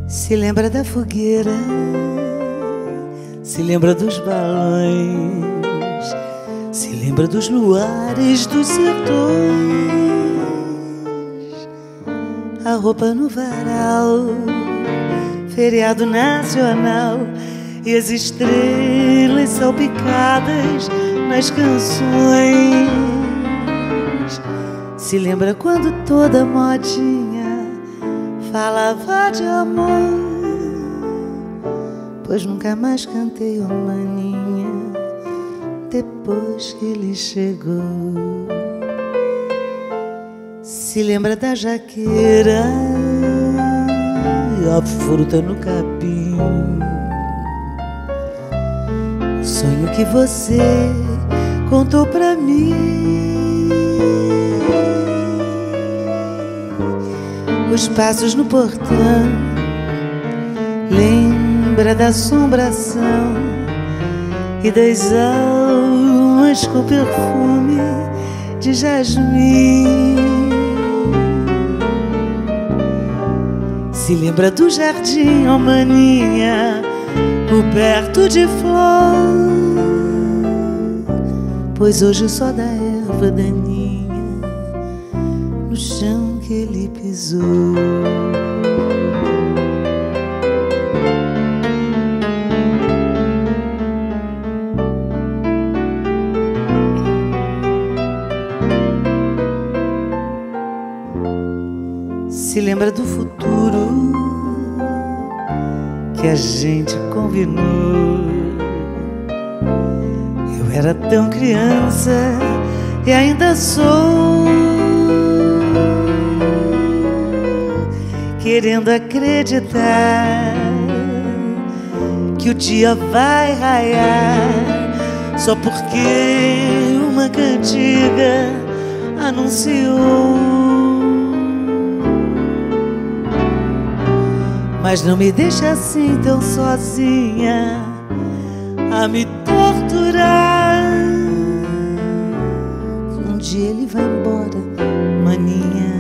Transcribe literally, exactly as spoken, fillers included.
Se lembra da fogueira, se lembra dos balões, se lembra dos luares dos sertões, a roupa no varal, feriado nacional e as estrelas salpicadas nas canções. Se lembra quando toda modinha falava de amor, pois nunca mais cantei o maninha depois que ele chegou. Se lembra da jaqueira e a fruta no capim, o sonho que você contou pra mim, os passos no portão, lembra da assombração e das almas com perfume de jasmim. Se lembra do jardim, ó maninha, coberto de flor, pois hoje só dá erva daninha no chão que ele pisou. Se lembra do futuro que a gente combinou. Eu era tão criança e ainda sou, querendo acreditar que o dia vai raiar só porque uma cantiga anunciou. Mas não me deixa assim tão sozinha a me torturar. Um dia ele vai embora, maninha.